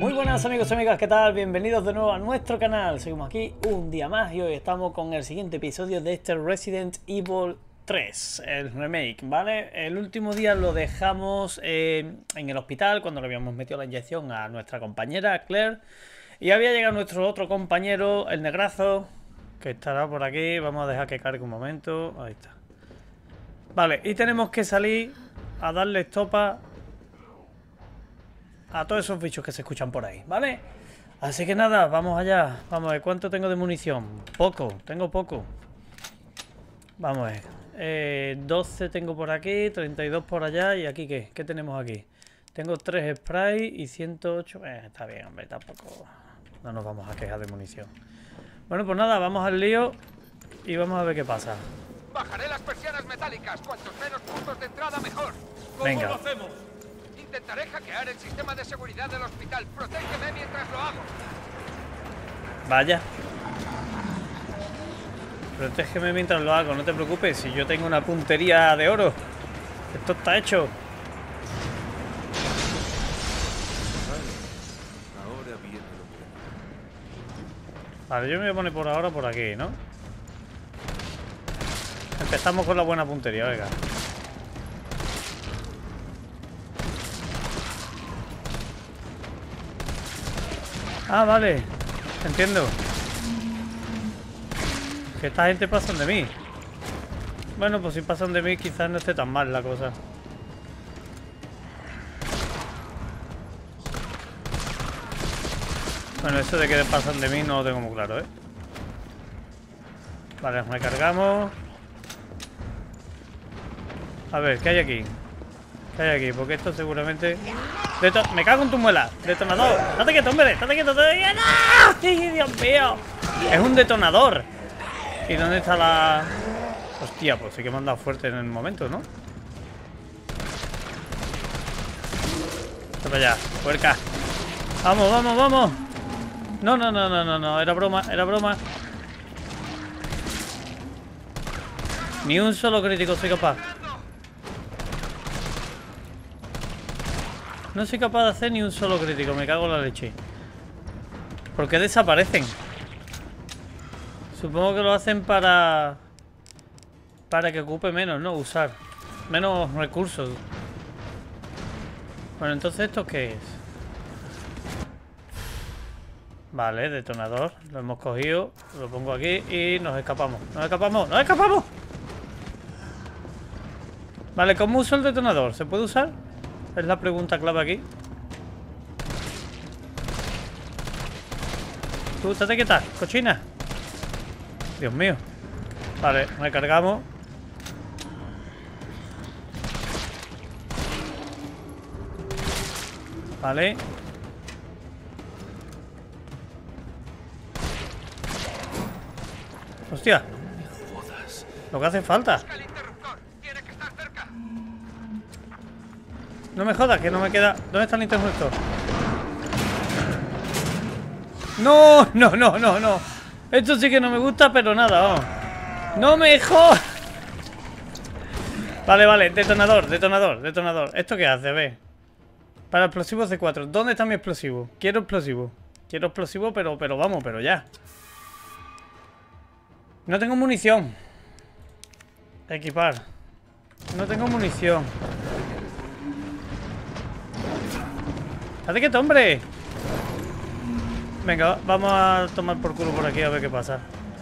Muy buenas amigos y amigas, ¿qué tal? Bienvenidos de nuevo a nuestro canal. Seguimos aquí un día más y hoy estamos con el siguiente episodio de este Resident Evil 3, el remake, ¿vale? El último día lo dejamos en el hospital cuando le habíamos metido la inyección a nuestra compañera Claire. Y había llegado nuestro otro compañero, el negrazo, que estará por aquí. Vamos a dejar que cargue un momento. Ahí está. Vale, y tenemos que salir a darle estopa a todos esos bichos que se escuchan por ahí, ¿vale? Así que nada, vamos allá. Vamos a ver cuánto tengo de munición. Poco, tengo poco. Vamos a ver. 12 tengo por aquí, 32 por allá. ¿Y aquí qué? ¿Qué tenemos aquí? Tengo 3 spray y 108. Está bien, hombre, tampoco. No nos vamos a quejar de munición. Bueno, pues nada, vamos al lío y vamos a ver qué pasa. Bajaré las persianas metálicas. Cuantos menos puntos de entrada, mejor. ¿Cómo Venga. lo hacemos? Intentaré hackear el sistema de seguridad del hospital. Protégeme mientras lo hago. Vaya. Protégeme mientras lo hago, no te preocupes. Si yo tengo una puntería de oro. Esto está hecho. Ahora viene lo Vale, yo me voy a poner por ahora por aquí, ¿no? Empezamos con la buena puntería, venga. Ah, vale. Entiendo. Que esta gente pasan de mí. Bueno, pues si pasan de mí quizás no esté tan mal la cosa. Bueno, eso de que pasan de mí no lo tengo muy claro, ¿eh? Vale, recargamos. A ver, ¿qué hay aquí? ¿Qué hay aquí? Porque esto seguramente... ¡Me cago en tu muela! ¡Detonador! ¡Date quieto, hombre! ¡Date quieto! ¡Date quieto! ¡Ah! ¡Dios mío! ¡Es un detonador! ¿Y dónde está la...? Hostia, pues sí que me han dado fuerte en el momento, ¿no? Vete para allá, puerca. ¡Vamos, vamos, vamos! No, no, no, no, no, no. Era broma, era broma. Ni un solo crítico soy capaz. No soy capaz de hacer ni un solo crítico, me cago en la leche. ¿Por qué desaparecen? Supongo que lo hacen para que ocupe menos, ¿no? Usar menos recursos. Bueno, entonces ¿esto qué es? Vale, detonador. Lo hemos cogido, lo pongo aquí y nos escapamos. ¡Nos escapamos! ¡Nos escapamos! Vale, ¿cómo uso el detonador? ¿Se puede usar? Es la pregunta clave aquí. Tú, estate quieta, cochina. Dios mío. Vale, recargamos. Vale. Hostia. Lo que hace falta. Busca el interruptor. Tiene que estar cerca. No me jodas, que no me queda... ¿Dónde está el interruptor? No, no, no, no, no. Esto sí que no me gusta, pero nada, vamos. ¡No me jodas! Vale, vale, detonador, detonador, detonador. ¿Esto qué hace? A ver. Para explosivos C4. ¿Dónde está mi explosivo? Quiero explosivo. Quiero explosivo, pero vamos, pero ya. No tengo munición. Equipar. No tengo munición. ¡Date quieto, hombre! Venga, vamos a tomar por culo por aquí a ver qué pasa.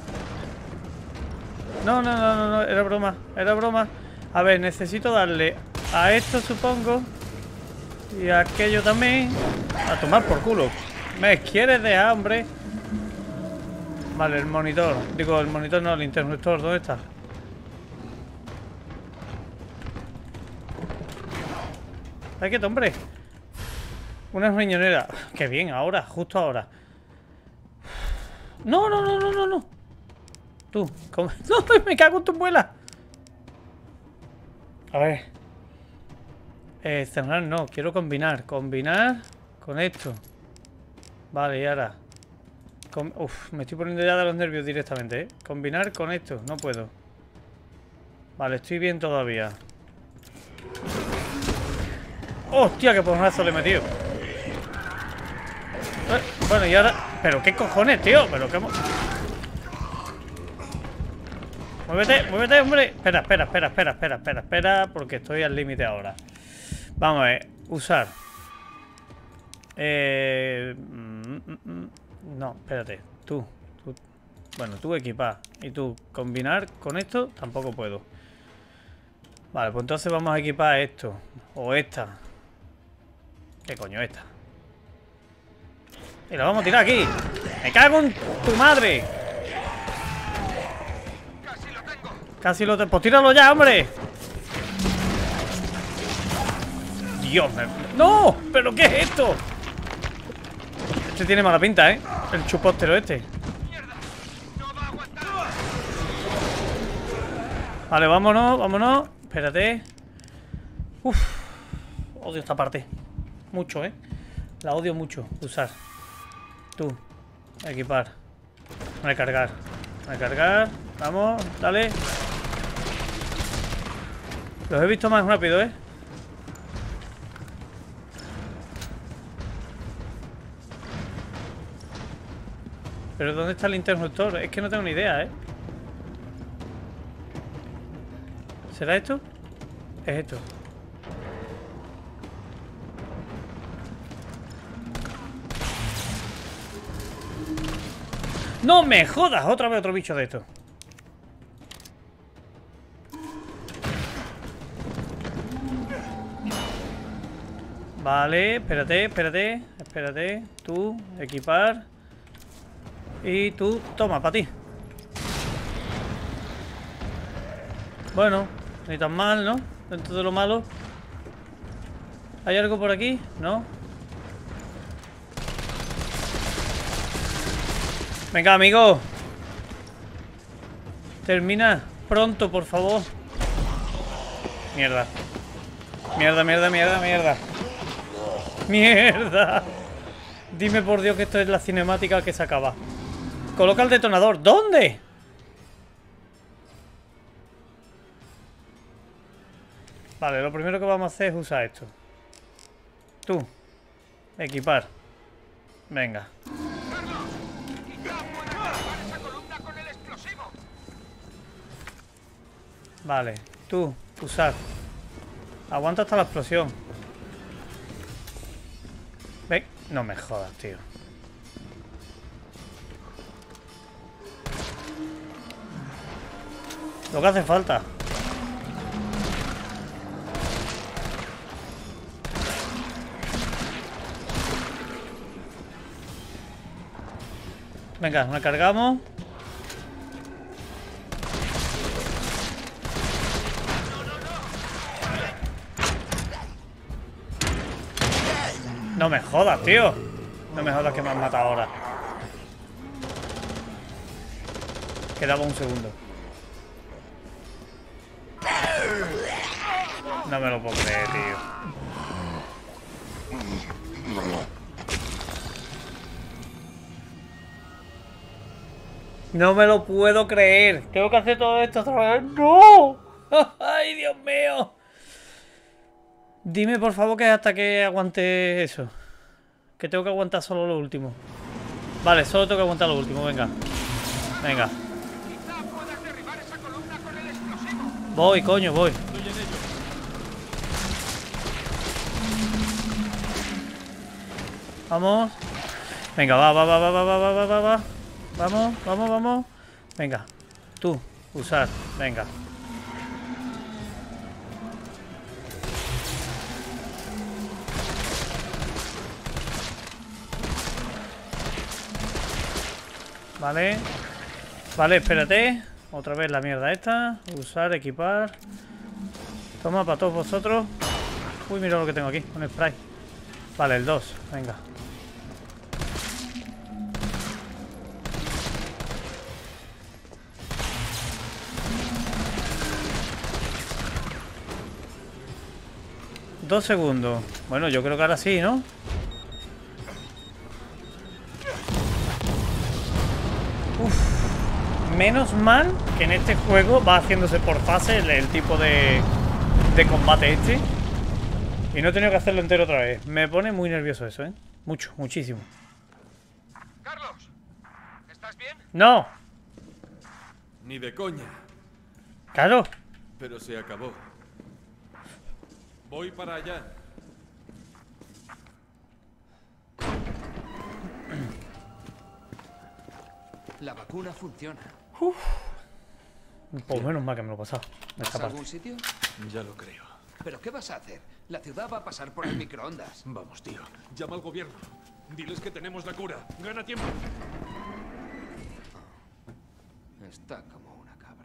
No, no, no, no, no, era broma, era broma. A ver, necesito darle a esto, supongo. Y a aquello también. A tomar por culo. ¿Me quieres dejar, hombre? Vale, el monitor. Digo, el monitor no, el interruptor. ¿Dónde está? ¿Date quieto, hombre? Una riñonera. Qué bien, ahora, justo ahora. No, no, no, no, no, no. Tú, ¿cómo? No, me cago en tu muela. A ver. Cerrar no, quiero combinar. Combinar con esto. Vale, y ahora. Uf, me estoy poniendo ya de los nervios directamente, ¿eh? Combinar con esto, no puedo. Vale, estoy bien todavía. ¡Hostia, qué porrazo le he metido! Bueno, y ahora... ¿Pero qué cojones, tío? ¿Pero qué... Muévete, muévete, hombre. Espera, porque estoy al límite ahora. Vamos a ver. Usar. No, espérate. Tú. Bueno, tú equipar. Y tú combinar con esto, tampoco puedo. Vale, pues entonces vamos a equipar esto. O esta. ¿Qué coño esta? Y la vamos a tirar aquí. ¡Me cago en tu madre! Casi lo tengo. Pues tíralo ya, hombre. Dios me... ¡No! ¿Pero qué es esto? Este tiene mala pinta, ¿eh? El chupóstero este. Vale, vámonos, vámonos. Espérate. Uf. Odio esta parte. Mucho, ¿eh? La odio mucho. Usar. Tú. Equipar. Recargar. Recargar. Vamos, dale. Los he visto más rápido, ¿eh? Pero ¿dónde está el interruptor? Es que no tengo ni idea, ¿eh? ¿Será esto? Es esto. ¡No me jodas! Otra vez otro bicho de esto. Vale, espérate. Tú, equipar. Y tú, toma, para ti. Bueno, ni tan mal, ¿no? Dentro de lo malo. ¿Hay algo por aquí? ¿No? Venga, amigo. Termina pronto, por favor. Mierda. Mierda. Dime por Dios que esto es la cinemática que se acaba. Coloca el detonador. ¿Dónde? Vale, lo primero que vamos a hacer es usar esto. Tú. Equipar. Venga. Vale, tú, usar. Aguanta hasta la explosión. Ven, no me jodas, tío. Lo que hace falta. Venga, nos cargamos. No me jodas, tío. No me jodas que me han matado ahora. Quedaba un segundo. No me lo puedo creer, tío. No me lo puedo creer. Tengo que hacer todo esto otra vez. ¡No! ¡Ay, Dios mío! Dime, por favor, que hasta que aguante eso. Que tengo que aguantar solo lo último. Vale, solo tengo que aguantar lo último. Venga. Venga. Voy, coño, voy. Vamos. Venga, va. Vamos. Venga. Tú, usar. Venga. Vale. Vale, espérate. Otra vez la mierda esta. Usar, equipar. Toma para todos vosotros. Uy, mira lo que tengo aquí. Un spray. Vale, el 2. Venga. Dos segundos. Bueno, yo creo que ahora sí, ¿no? Menos mal que en este juego va haciéndose por fase el tipo de combate este. Y no he tenido que hacerlo entero otra vez. Me pone muy nervioso eso, ¿eh? Muchísimo. Carlos, ¿estás bien? ¡No! Ni de coña. ¡Claro! Pero se acabó. Voy para allá. La vacuna funciona. Pues menos mal que me lo he pasado. ¿Vas Esta a parte. algún sitio? Ya lo creo. ¿Pero qué vas a hacer? La ciudad va a pasar por el microondas. Vamos, tío. Llama al gobierno. Diles que tenemos la cura. Gana tiempo. Está como una cabra.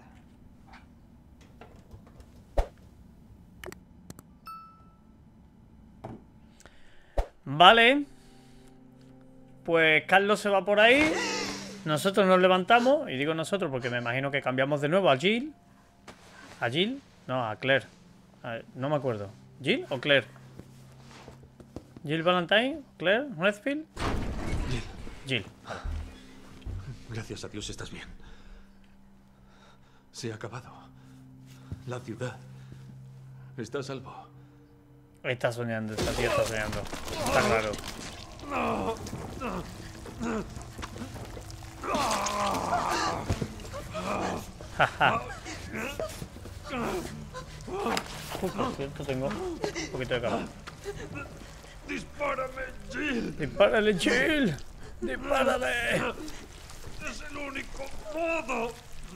Vale. Pues Carlos se va por ahí. Nosotros nos levantamos. Y digo nosotros porque me imagino que cambiamos de nuevo a Jill. ¿A Jill? No, a Claire. No me acuerdo. ¿Jill o Claire? ¿Jill Valentine? ¿Claire? ¿Redfield? Jill, Jill. gracias a Dios estás bien. Se ha acabado. La ciudad está a salvo. Está soñando, esta tía está soñando. Está claro. Por cierto, tengo un poquito de calor. ¡Dispárame, Jill! ¡Dispárale, Jill! ¡Dispárale! ¡Es el único modo!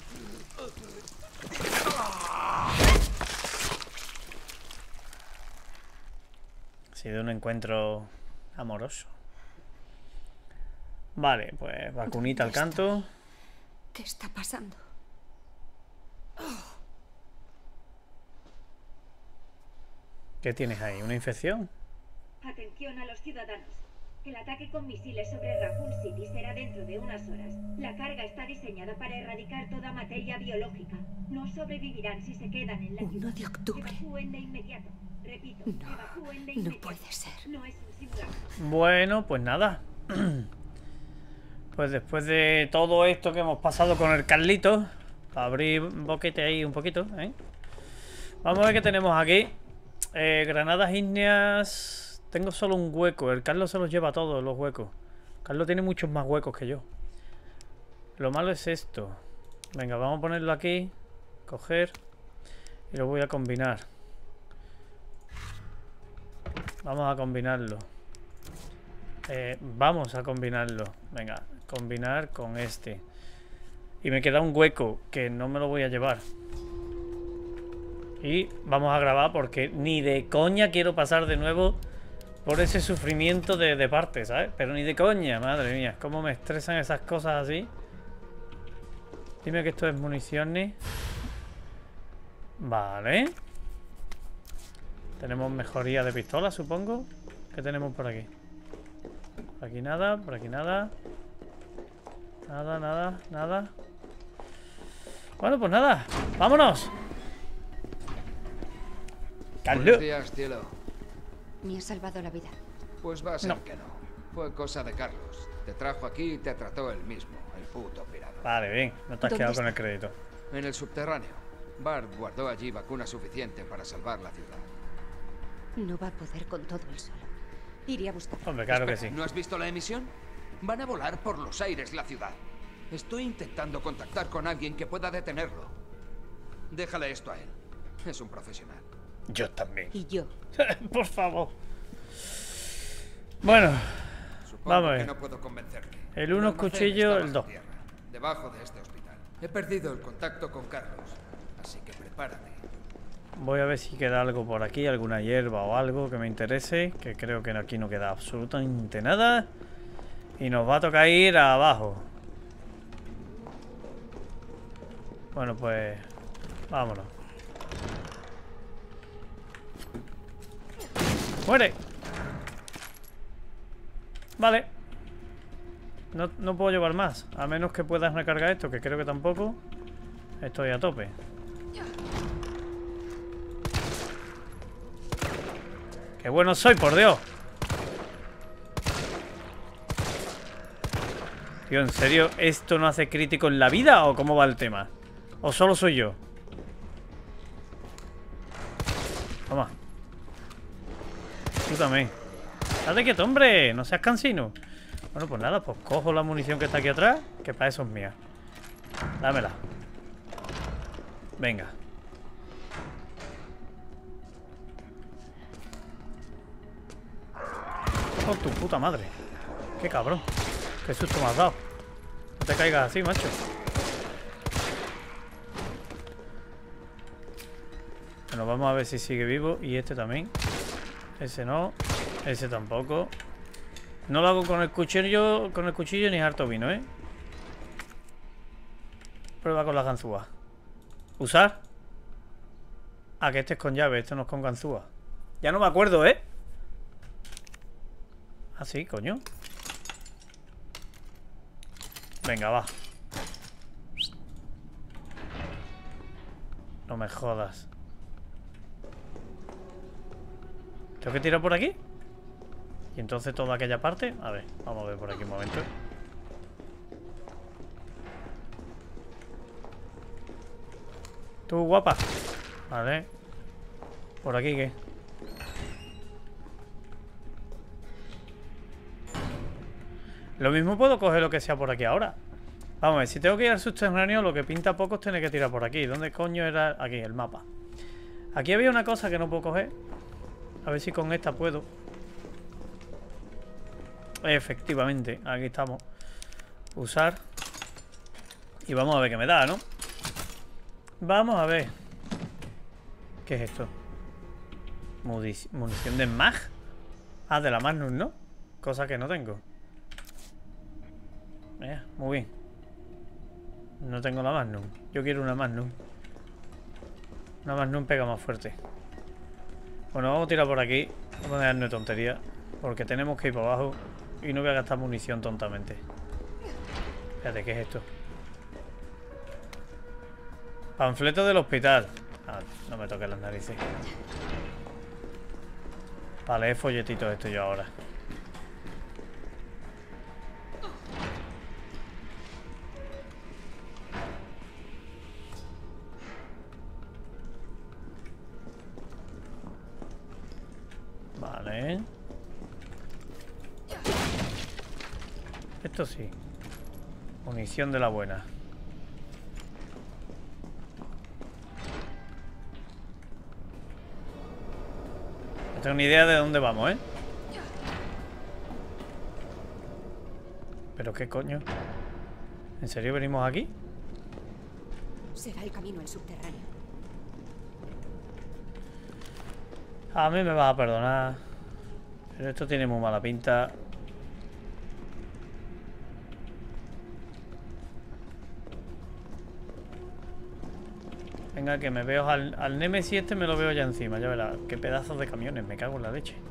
Ha sido un encuentro amoroso. Vale, pues vacunita al canto. ¿Qué está pasando? ¿Qué tienes ahí? ¿Una infección? Atención a los ciudadanos. El ataque con misiles sobre Raccoon City será dentro de unas horas. La carga está diseñada para erradicar toda materia biológica. No sobrevivirán si se quedan en la 1 ciudad. de octubre. Evacúen de inmediato. Repito, No, evacúen de no inmediato. puede ser. No es un simulacro. Bueno, pues nada. Pues después de todo esto que hemos pasado con el Carlito, para abrir boquete ahí un poquito, ¿eh? Vamos a ver qué tenemos aquí. Granadas ígneas. Tengo solo un hueco. El Carlos se los lleva todos los huecos. Carlos tiene muchos más huecos que yo. Lo malo es esto. Venga, vamos a ponerlo aquí. Coger. Y lo voy a combinar. Vamos a combinarlo. Vamos a combinarlo. Venga, combinar con este. Y me queda un hueco que no me lo voy a llevar. Y vamos a grabar porque ni de coña quiero pasar de nuevo por ese sufrimiento de parte, ¿sabes? Pero ni de coña, madre mía. Cómo me estresan esas cosas así. Dime que esto es municiones. Vale. Tenemos mejoría de pistola, supongo. ¿Qué tenemos por aquí? Por aquí nada, por aquí nada. Nada, nada, nada. Bueno, pues nada. ¡Vámonos! Buenos ¡Carlos! días, cielo. Me ha salvado la vida. Pues va a ser No. que no. Fue cosa de Carlos. Te trajo aquí y te trató él mismo, el puto pirado. Vale, bien. No te has ¿Dónde quedado está? con el crédito. En el subterráneo. Bart guardó allí vacuna suficiente para salvar la ciudad. No va a poder con todo el solo. Iré a buscar. Hombre, claro que Espera, sí. ¿no has visto la emisión? Van a volar por los aires la ciudad. Estoy intentando contactar con alguien que pueda detenerlo. Déjale esto a él. Es un profesional. Yo también. Y yo. Por favor. Bueno, Supongo vamos a ver. que no puedo convencerte. El uno es almacén cuchillo, está el bajo 2. tierra, debajo de este hospital. He perdido el contacto con Carlos, así que prepárate. Voy a ver si queda algo por aquí, alguna hierba o algo que me interese. Que creo que aquí no queda absolutamente nada. Y nos va a tocar ir abajo. Bueno, pues vámonos. ¡Muere! Vale. No puedo llevar más. A menos que puedas recargar esto, que creo que tampoco. Estoy a tope. ¡Qué bueno soy, por Dios! Tío, ¿en serio esto no hace crítico en la vida o cómo va el tema? ¿O solo soy yo? Toma. Tú también. Date quieto, hombre. No seas cansino. Bueno, pues nada, pues cojo la munición que está aquí atrás, que para eso es mía. Dámela. Venga. Por tu puta madre. Qué cabrón. Qué susto me has dado. No te caigas así, macho. Bueno, vamos a ver si sigue vivo. Y este también. Ese no. Ese tampoco. No lo hago con el cuchillo ni harto vino, ¿eh? Prueba con la ganzúa. ¿Usar? Ah, que este es con llave, este no es con ganzúa. Ya no me acuerdo, ¿eh? Ah, sí, coño. Venga, va. No me jodas. ¿Tengo que tirar por aquí? Y entonces toda aquella parte. A ver, vamos a ver por aquí un momento. Tú, guapa. Vale. ¿Por aquí qué? Lo mismo puedo coger lo que sea por aquí ahora. Vamos a ver, si tengo que ir al subterráneo, lo que pinta poco es tener que tirar por aquí. ¿Dónde coño era? Aquí, el mapa. Aquí había una cosa que no puedo coger. A ver si con esta puedo. Efectivamente, aquí estamos. Usar. Y vamos a ver qué me da, ¿no? Vamos a ver. ¿Qué es esto? Munición de mag. Ah, de la Magnum, ¿no? Cosa que no tengo. Muy bien. No tengo la Magnum. Yo quiero una Magnum. Una Magnum pega más fuerte. Bueno, vamos a tirar por aquí. Vamos a dejarnos de tontería. Porque tenemos que ir para abajo. Y no voy a gastar munición tontamente. Espérate, ¿qué es esto? Panfleto del hospital. Ah, no me toques las narices. Vale, es folletito esto yo ahora. Vale. Esto sí. Munición de la buena. No tengo ni idea de dónde vamos, ¿eh? ¿Pero qué coño? ¿En serio venimos aquí? Será el camino al subterráneo. A mí me vas a perdonar. Pero esto tiene muy mala pinta. Venga, que me veo al Nemesis este, me lo veo ya encima. Ya verás, qué pedazos de camiones, me cago en la leche.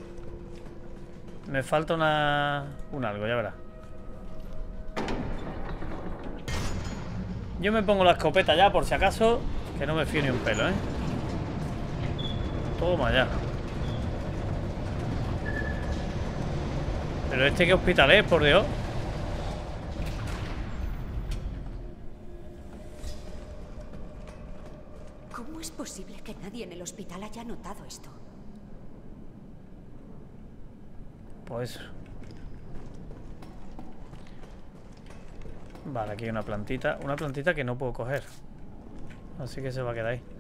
Me falta un algo, ya verás. Yo me pongo la escopeta ya, por si acaso, que no me fío ni un pelo, ¿eh? Toma ya. Pero este, ¿qué hospital es, por Dios? ¿Cómo es posible que nadie en el hospital haya notado esto? Pues... Vale, aquí hay una plantita. Una plantita que no puedo coger. Así que se va a quedar ahí.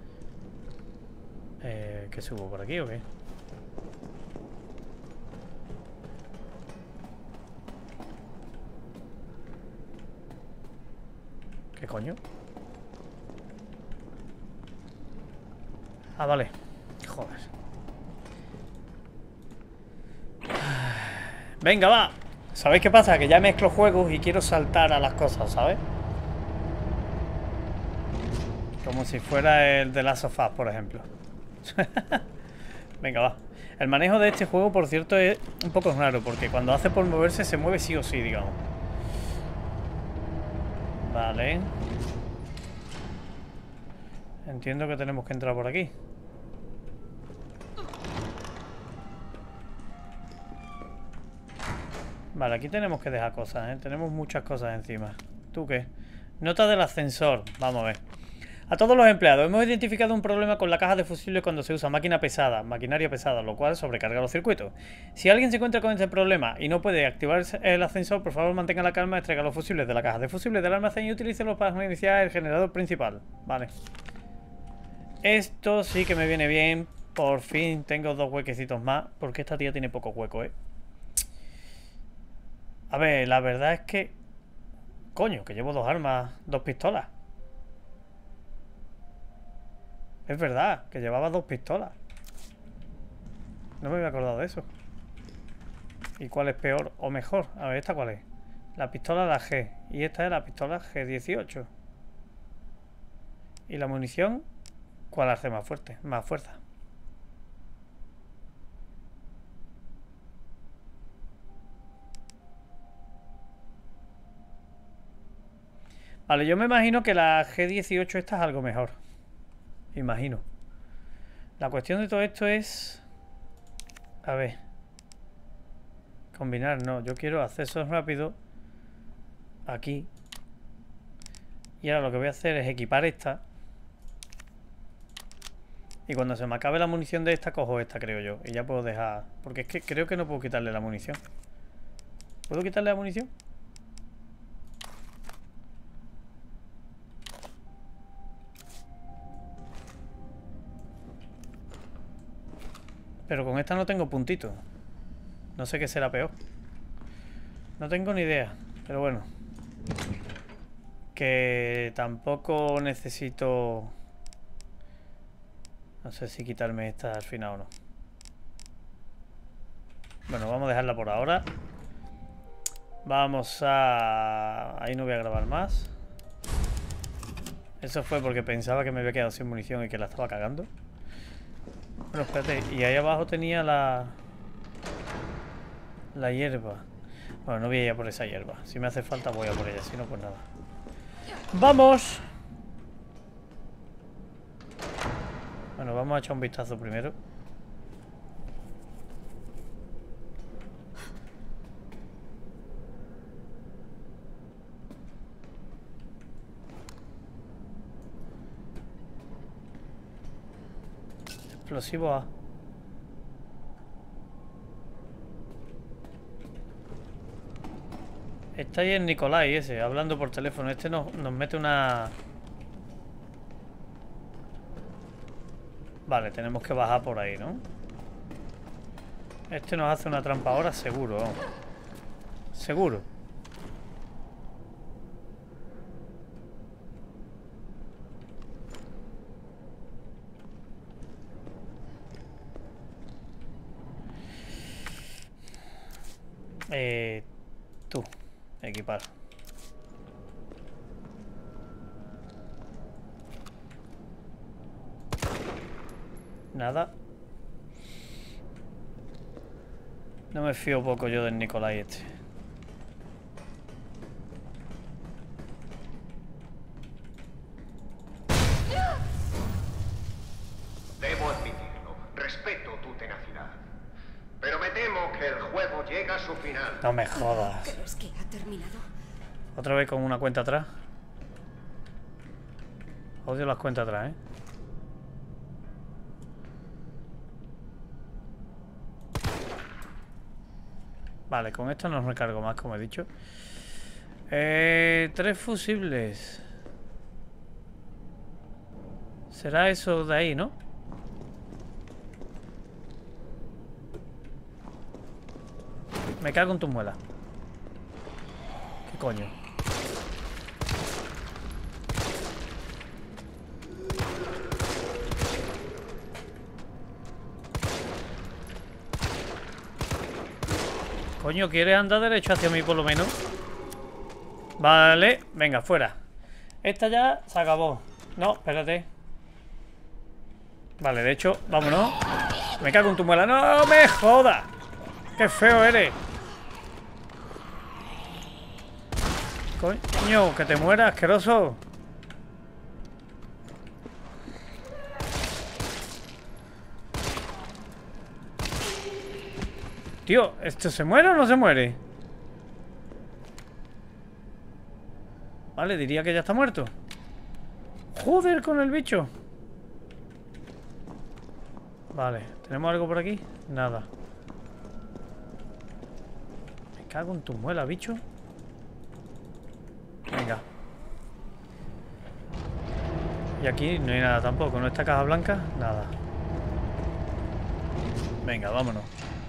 ¿Qué subo por aquí o qué? ¿Qué coño? Ah, vale. Joder. Venga, va. ¿Sabéis qué pasa? Que ya mezclo juegos y quiero saltar a las cosas, ¿sabes? Como si fuera el de Last of Us, por ejemplo. Venga, va. El manejo de este juego, por cierto, es un poco raro, porque cuando hace por moverse se mueve sí o sí, digamos. Vale. Entiendo que tenemos que entrar por aquí. Vale, aquí tenemos que dejar cosas, ¿eh? Tenemos muchas cosas encima. ¿Tú qué? Nota del ascensor. Vamos a ver. A todos los empleados, hemos identificado un problema con la caja de fusibles cuando se usa maquinaria pesada, lo cual sobrecarga los circuitos. Si alguien se encuentra con este problema y no puede activar el ascensor, por favor mantenga la calma, extraiga los fusibles de la caja de fusibles del almacén y utilícelos para iniciar el generador principal. Vale. Esto sí que me viene bien. Por fin tengo 2 huequecitos más, porque esta tía tiene poco hueco, A ver, la verdad es que... Coño, que llevo 2 armas, 2 pistolas. Es verdad, que llevaba 2 pistolas. No me había acordado de eso. ¿Y cuál es peor o mejor? A ver, ¿esta cuál es? La pistola la G. Y esta es la pistola G18. ¿Y la munición? ¿Cuál hace más fuerte? Más fuerza. Vale, yo me imagino que la G18 esta es algo mejor. Imagino. La cuestión de todo esto es... A ver. Combinar, no. Yo quiero accesos rápidos. Aquí. Y ahora lo que voy a hacer es equipar esta. Y cuando se me acabe la munición de esta, cojo esta, creo yo. Y ya puedo dejar... Porque es que creo que no puedo quitarle la munición. ¿Puedo quitarle la munición? Pero con esta no tengo puntitos. No sé qué será peor. No tengo ni idea. Pero bueno. Que tampoco necesito... No sé si quitarme esta al final o no. Bueno, vamos a dejarla por ahora. Vamos a... Ahí no voy a grabar más. Eso fue porque pensaba que me había quedado sin munición y que la estaba cagando. Bueno, espérate, y ahí abajo tenía la hierba. Bueno, no voy a ir a por esa hierba. Si me hace falta voy a por ella, si no pues nada. ¡Vamos! Bueno, vamos a echar un vistazo primero. Explosivo A. Está ahí el Nicolai ese, hablando por teléfono. Este nos mete una... Vale, tenemos que bajar por ahí, ¿no? Este nos hace una trampa ahora, seguro, vamos. Seguro. Tú, equipar. Nada. No me fío poco yo del Nicolai este. Debo admitirlo, respeto tu tenacidad. Pero me temo que el juego llega a su final. No me jodas. ¿Crees que ha terminado? Otra vez con una cuenta atrás. Odio las cuentas atrás, ¿eh? Vale, con esto no recargo más, como he dicho. 3 fusibles. Será eso de ahí, ¿no? Me cago en tu muela. ¿Qué coño? Coño, ¿quieres andar derecho hacia mí por lo menos? Vale, venga, fuera. Esta ya se acabó. No, espérate. Vale, de hecho, vámonos. Me cago en tu muela. ¡No me jodas! ¡Qué feo eres! Coño, que te mueras, asqueroso. Tío, ¿esto se muere o no se muere? Vale, diría que ya está muerto. Joder, con el bicho. Vale, ¿tenemos algo por aquí? Nada. Me cago en tu muela, bicho. Venga. Y aquí no hay nada tampoco, ¿no? Esta caja blanca, nada. Venga, vámonos.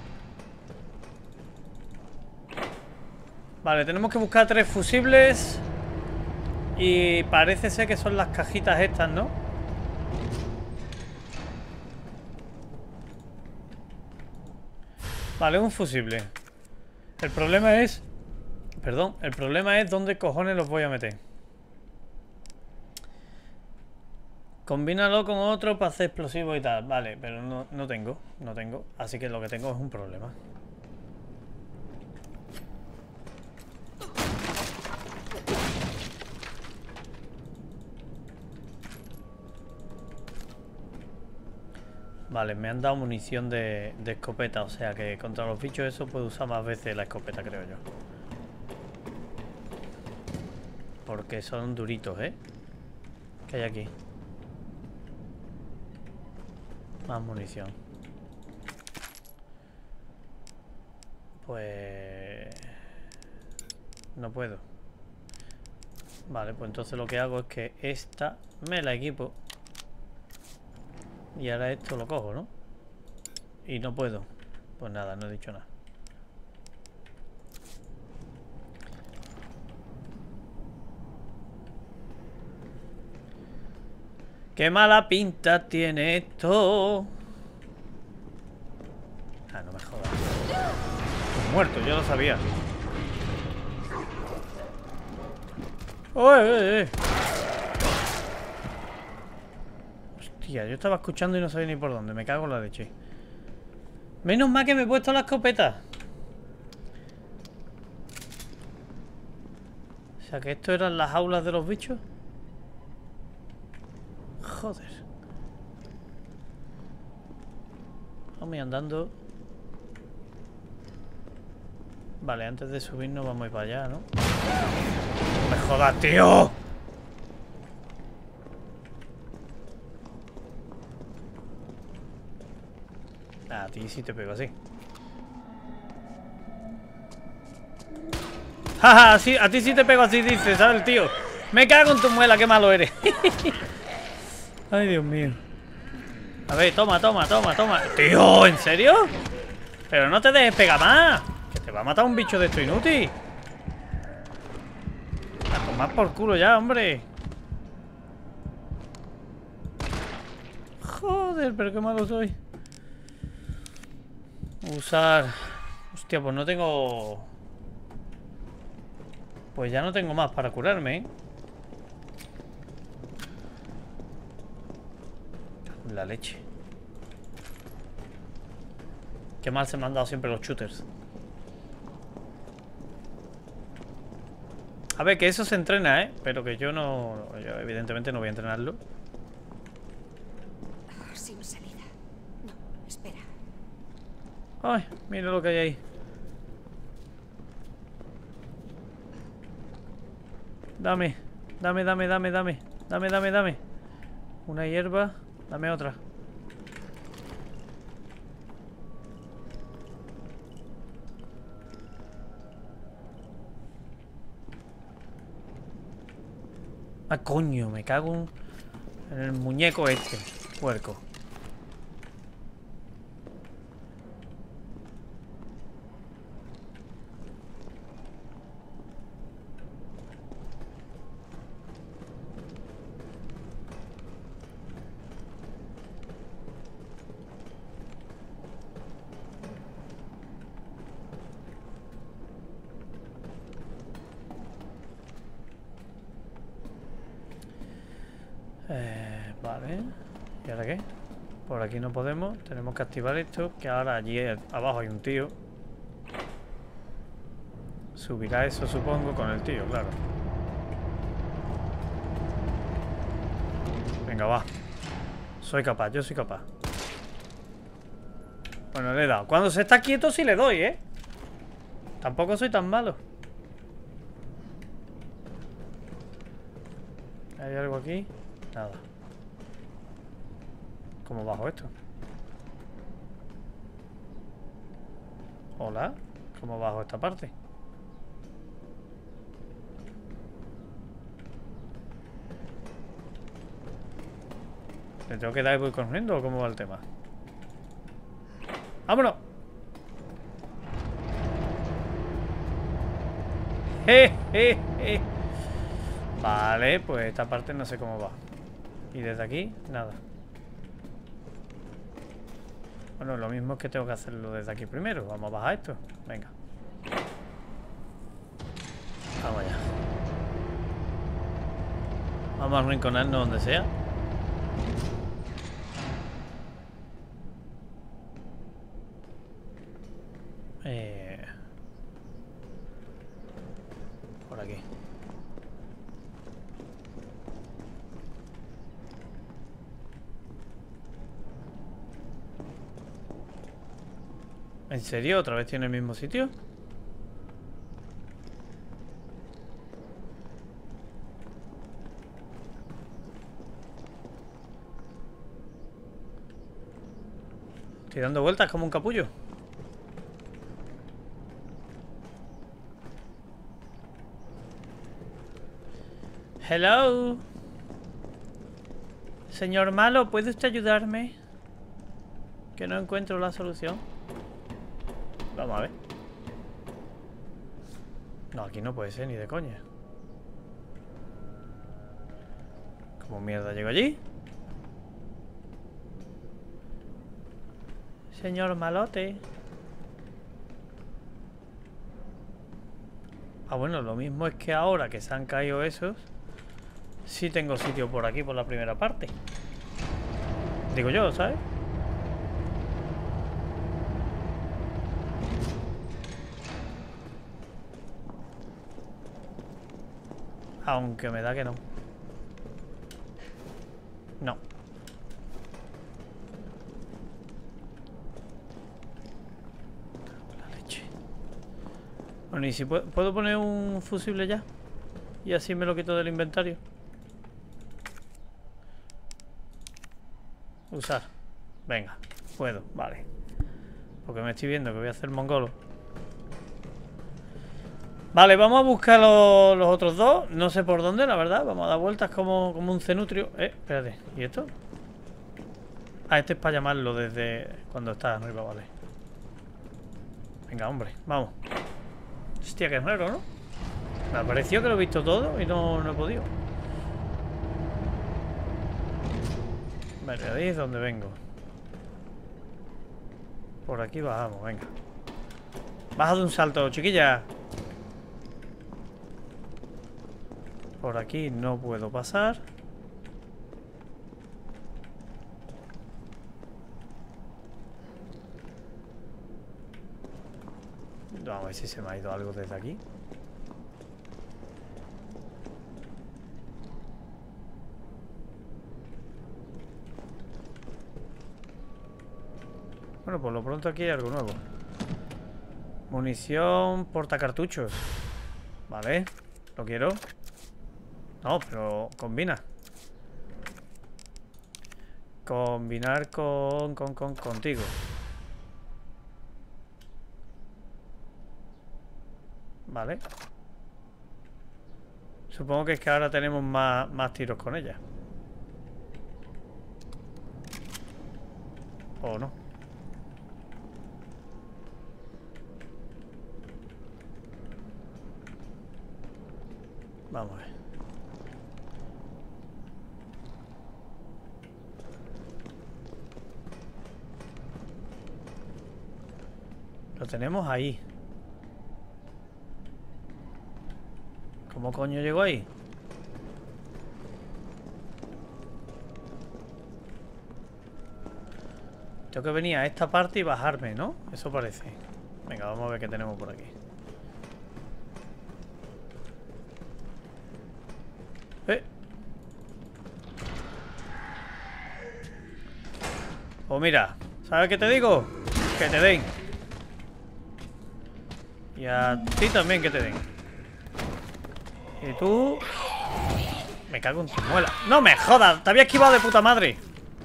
Vale, tenemos que buscar 3 fusibles. Y parece ser que son las cajitas estas, ¿no? Vale, un fusible. El problema es... Perdón, el problema es dónde cojones los voy a meter. Combínalo con otro para hacer explosivos y tal. Vale, pero no tengo. Así que lo que tengo es un problema. Vale, me han dado munición de escopeta. O sea que contra los bichos eso puedo usar más veces la escopeta, creo yo. Porque son duritos, ¿eh? ¿Qué hay aquí? Más munición. Pues... no puedo. Vale, pues entonces lo que hago es que esta me la equipo. Y ahora esto lo cojo, ¿no? Y no puedo. Pues nada, no he dicho nada. ¡Qué mala pinta tiene esto! Ah, no me jodas. Muerto, yo lo sabía. ¡Oye! Hostia, yo estaba escuchando y no sabía ni por dónde. Me cago en la leche. Menos mal que me he puesto la escopeta. O sea, que esto eran las jaulas de los bichos. Joder. Vamos andando. Vale, antes de subirnos vamos a ir para allá, ¿no? ¡No me jodas, tío! A ti sí te pego así. ¡Jaja! Sí, a ti sí te pego así, dice, ¿sabes el tío? Me cago en tu muela, qué malo eres. Ay, Dios mío. A ver, toma. Tío, ¿en serio? Pero no te dejes pegar más. Que te va a matar un bicho de esto inútil. A tomar por culo ya, hombre. Joder, pero qué malo soy. Usar... Hostia, pues no tengo... Pues ya no tengo más para curarme, ¿eh? La leche. Qué mal se me han dado siempre los shooters. A ver, que eso se entrena, ¿eh? Pero que yo no... Yo evidentemente no voy a entrenarlo. Sin salida. No, espera. Ay, mira lo que hay ahí. Dame. Una hierba. Dame otra. Ah, coño, me cago en el muñeco este. Puerco. Vale. ¿Y ahora qué? Por aquí no podemos. Tenemos que activar esto. Que ahora allí abajo hay un tío. Subirá eso, supongo, con el tío, claro. Venga, va. Yo soy capaz. Bueno, le he dado. Cuando se está quieto sí le doy, ¿eh? Tampoco soy tan malo. ¿Hay algo aquí? Nada. ¿Cómo bajo esto? Hola. ¿Cómo bajo esta parte? ¿Le tengo que dar y voy corriendo o cómo va el tema? ¡Vámonos! Vale, pues esta parte no sé cómo va. Y desde aquí, nada. Bueno, lo mismo es que tengo que hacerlo desde aquí primero. Vamos a bajar esto. Venga. Vamos allá. Vamos a arrinconarnos donde sea. Por aquí. ¿En serio? ¿Otra vez tiene el mismo sitio? Estoy dando vueltas como un capullo. Hello. Señor malo, ¿puede usted ayudarme? Que no encuentro la solución. Vamos a ver. No, aquí no puede ser ni de coña. ¿Cómo mierda llego allí? Señor malote. Ah, bueno, lo mismo es que ahora que se han caído esos, sí tengo sitio por aquí, por la primera parte. Digo yo, ¿sabes? Aunque me da que no. No. La leche. Bueno, ¿y si puedo poner un fusible ya? Y así me lo quito del inventario. Usar. Venga, puedo, vale. Porque me estoy viendo que voy a hacer mongolo. Vale, vamos a buscar los otros dos. No sé por dónde, la verdad. Vamos a dar vueltas como un cenutrio. Espérate, ¿y esto? Ah, este es para llamarlo desde cuando está arriba, vale. Venga, hombre, vamos. Hostia, qué raro, ¿no? Me ha parecido que lo he visto todo y no he podido. Vale, ahí es donde vengo. Por aquí bajamos, venga. Baja de un salto, chiquilla. Por aquí no puedo pasar. Vamos a ver si se me ha ido algo desde aquí. Bueno, por lo pronto aquí hay algo nuevo. Munición portacartuchos. Vale, lo quiero. No, pero combina. Combinar contigo. Vale. Supongo que es que ahora tenemos más tiros con ella. ¿O no? Vamos a ver. Lo tenemos ahí. ¿Cómo coño llegó ahí? Tengo que venir a esta parte y bajarme, ¿no? Eso parece. Venga, vamos a ver qué tenemos por aquí. Pues mira, ¿sabes qué te digo? Que te den. Y a ti también que te den. Y tú... Me cago en tu muela. ¡No me jodas! ¡Te había esquivado de puta madre!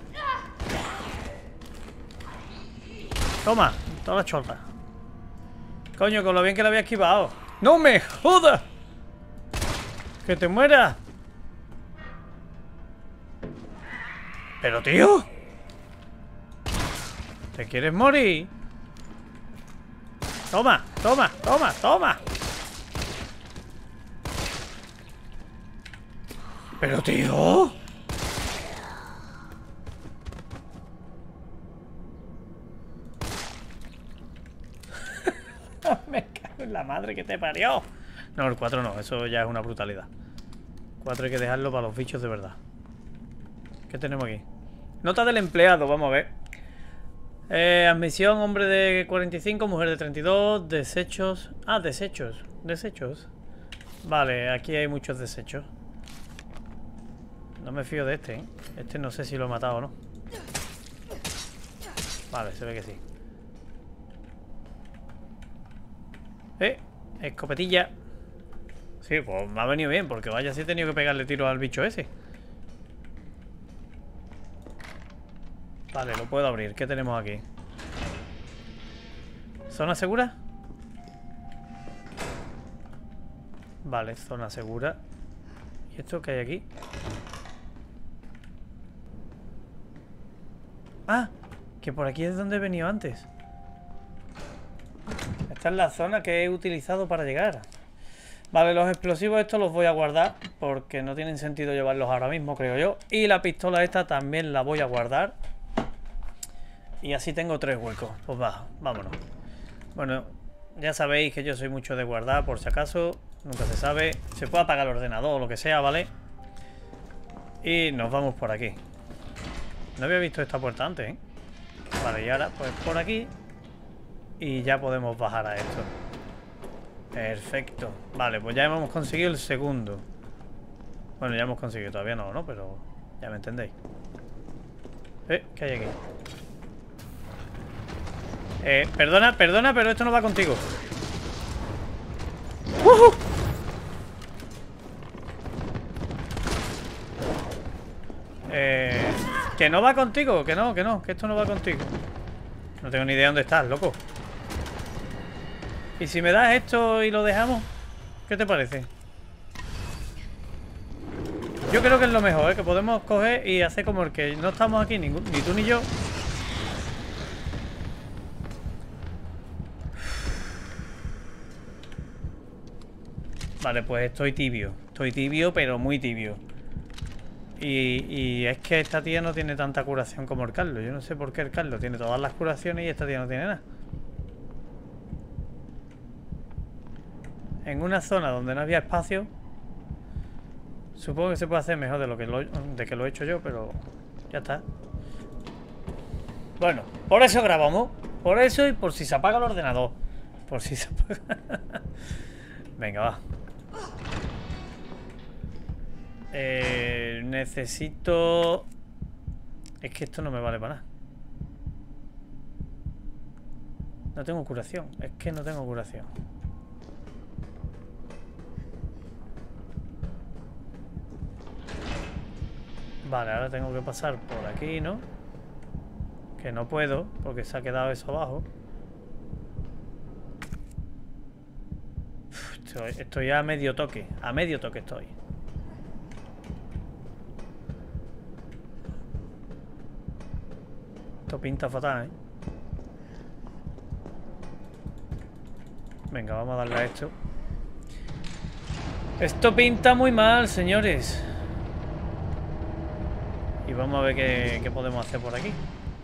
Toma, toda la chorra. Coño, con lo bien que la había esquivado. ¡No me jodas! ¡Que te mueras! Pero, tío, ¿te quieres morir? Toma, toma, toma, toma. Pero, tío. Me cago en la madre que te parió. No, el 4 no, eso ya es una brutalidad. 4 hay que dejarlo para los bichos de verdad. ¿Qué tenemos aquí? Nota del empleado, vamos a ver. Admisión, hombre de 45, mujer de 32, desechos. Ah, desechos. Desechos. Vale, aquí hay muchos desechos. No me fío de este, ¿eh? Este no sé si lo he matado o no. Vale, se ve que sí. Escopetilla. Sí, pues me ha venido bien, porque vaya si he tenido que pegarle tiro al bicho ese. Vale, lo puedo abrir. ¿Qué tenemos aquí? ¿Zona segura? Vale, zona segura. ¿Y esto qué hay aquí? Ah, que por aquí es donde he venido antes. Esta es la zona que he utilizado para llegar. Vale, los explosivos estos los voy a guardar porque no tienen sentido llevarlos ahora mismo, creo yo. Y la pistola esta también la voy a guardar. Y así tengo 3 huecos. Pues va, vámonos. Bueno, ya sabéis que yo soy mucho de guardar, por si acaso. Nunca se sabe. Se puede apagar el ordenador o lo que sea, ¿vale? Y nos vamos por aquí. No había visto esta puerta antes, ¿eh? Vale, y ahora pues por aquí. Y ya podemos bajar a esto. Perfecto. Vale, pues ya hemos conseguido el segundo. Bueno, ya hemos conseguido, todavía no, ¿no? Pero ya me entendéis. ¿Qué hay aquí? Perdona, perdona, pero esto no va contigo. Que no va contigo, que no, que esto no va contigo. No tengo ni idea dónde estás, loco. ¿Y si me das esto y lo dejamos? ¿Qué te parece? Yo creo que es lo mejor, ¿eh? Que podemos coger y hacer como el que no estamos aquí, ni tú ni yo. Vale, pues estoy tibio. Estoy tibio, pero muy tibio. Y es que esta tía no tiene tanta curación como el Carlos. Yo no sé por qué el Carlos tiene todas las curaciones y esta tía no tiene nada. En una zona donde no había espacio, supongo que se puede hacer mejor de que lo he hecho yo, pero ya está. Bueno, por eso grabamos. Por eso y por si se apaga el ordenador. Por si se apaga. Venga, va. Necesito... Es que esto no me vale para nada. No tengo curación. Es que no tengo curación. Vale, ahora tengo que pasar por aquí, ¿no? Que no puedo, porque se ha quedado eso abajo. Estoy a medio toque. A medio toque estoy. Esto pinta fatal, ¿eh? Venga, vamos a darle a esto. Esto pinta muy mal, señores. Y vamos a ver qué podemos hacer por aquí.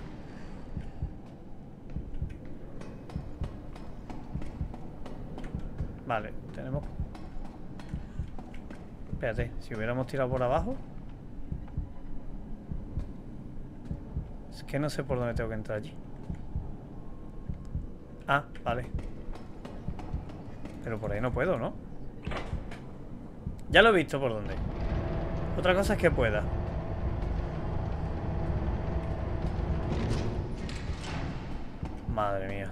Vale, tenemos... Espérate, si hubiéramos tirado por abajo... Es que no sé por dónde tengo que entrar allí. Ah, vale. Pero por ahí no puedo, ¿no? Ya lo he visto por dónde. Otra cosa es que pueda. Madre mía.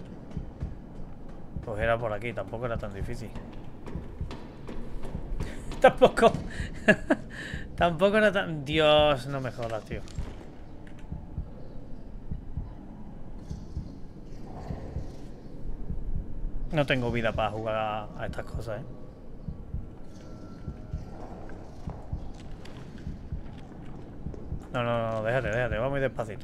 Pues era por aquí, tampoco era tan difícil. Tampoco. Tampoco era tan... Dios, no me jodas, tío. No tengo vida para jugar a estas cosas, ¿eh? No, no, no, déjate, déjate, va muy despacito.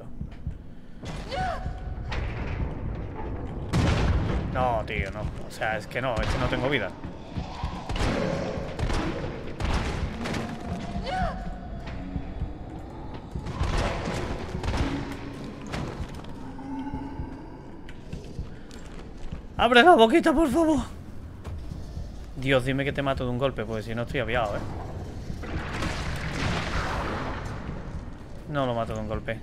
No, tío, no. O sea, es que no tengo vida. ¡Abre la boquita, por favor! Dios, dime que te mato de un golpe, porque si no estoy aviado, ¿eh? No lo mato de un golpe.